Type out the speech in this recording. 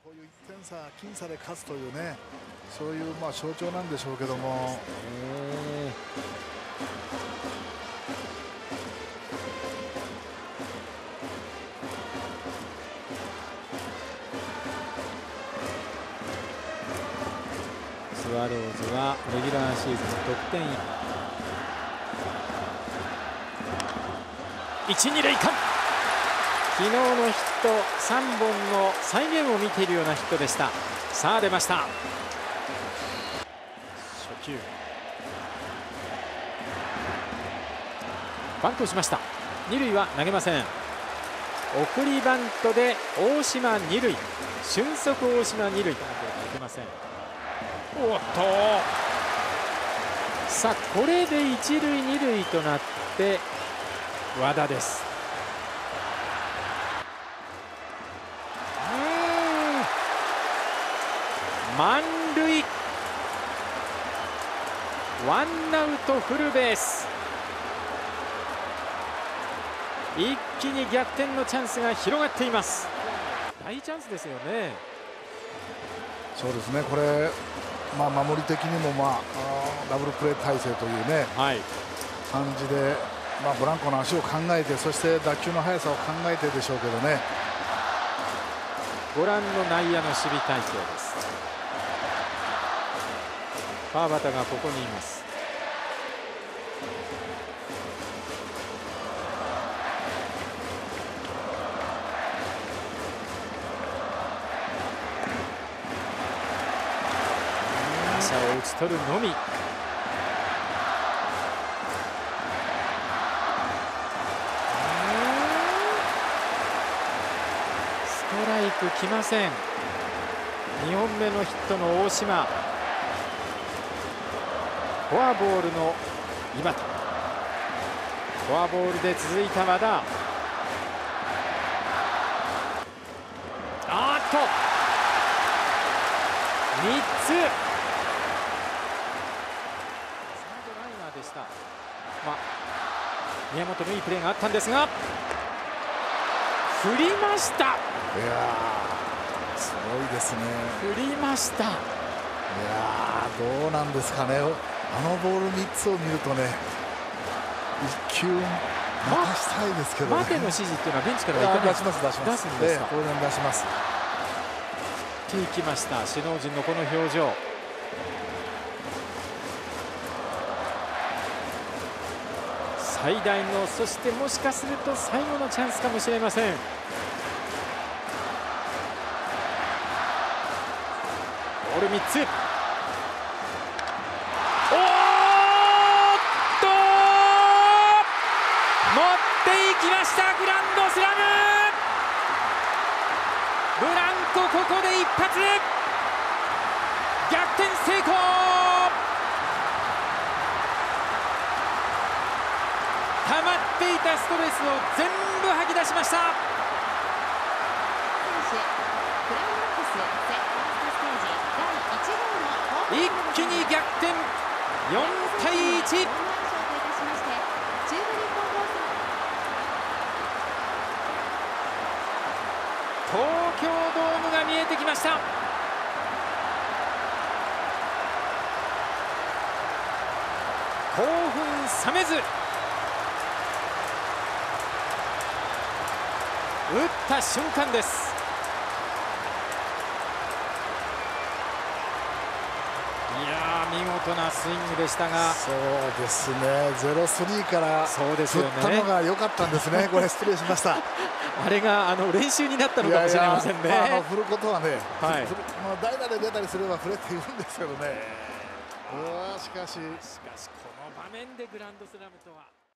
こういう1点差、僅差で勝つというね、そういう象徴なんでしょうけども。 スワローズはレギュラーシーズン得点1、2塁間、昨日のヒット3本の再現を見ているようなヒットでした。さあ出ました。初球バントしました。二塁は投げません。送りバントで大島二塁、俊足大島二塁、いけません。おっと、さあこれで一塁二塁となって和田です。満塁、ワンアウトフルベース、一気に逆転のチャンスが広がっています。大チャンスですよね。 そうですね、これ守り的にもダブルプレー体制というね、感じで、ブランコの足を考えて、そして打球の速さを考えてでしょうけどね。 ご覧の内野の守備体制です。川端がここにいます。打者を打ち取るのみ。ストライクきません。2本目のヒットの大島、フォアボールの井端、フォアボールで続いた和田。3つサードライナーでした。宮本のいいプレーがあったんですが、振りました。いやすごいですね。 振りました。いやどうなんですかね。あのボール3つを見るとね、1球任したいですけどね。 待ての指示っていうのはベンチからは出します。 出すんですか。 当然出します。 振っていきました。首脳陣のこの表情。最大の、そしてもしかすると最後のチャンスかもしれません。ボール3つ。持っていきました。グランドスラム。ブランコ、ここで一発逆転成功。溜まっていたストレスを全部吐き出しました。一気に逆転、4対1。東京ドームが見えてきました。興奮冷めず、打った瞬間です。見事なスイングでしたが、 そうですね、0-3から振ったのが良かったんですね。これ失礼しました。 あれが練習になったのかもしれませんね。 振ることはね、代打で出たりすれば振れているんですけどね。しかしこの場面でグランドスラムとは。